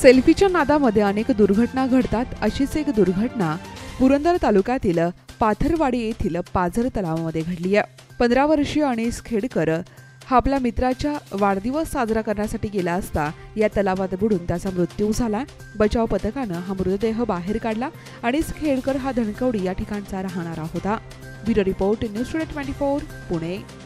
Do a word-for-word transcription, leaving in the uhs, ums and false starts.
सेल्फीच्या नादामध्ये अनेक दुर्घटना घडतात. अशीच एक दुर्घटना पुरंदर तालुक्यातील पाथरवाडी येथील पाझर तलावामध्ये घडली आहे. पंधरा वर्षीय अनिस खेडकर हा आपल्या मित्राच्या वाढदिवस साजरा करण्यासाठी गेला असता या तलावात बुडून त्याचा मृत्यू झाला. बचाव पथकानं हा मृतदेह बाहेर काढला. अनिस खेडकर हा धनकवडी या ठिकाणचा राहणारा होता. Bureau report, news today twenty four, Pune.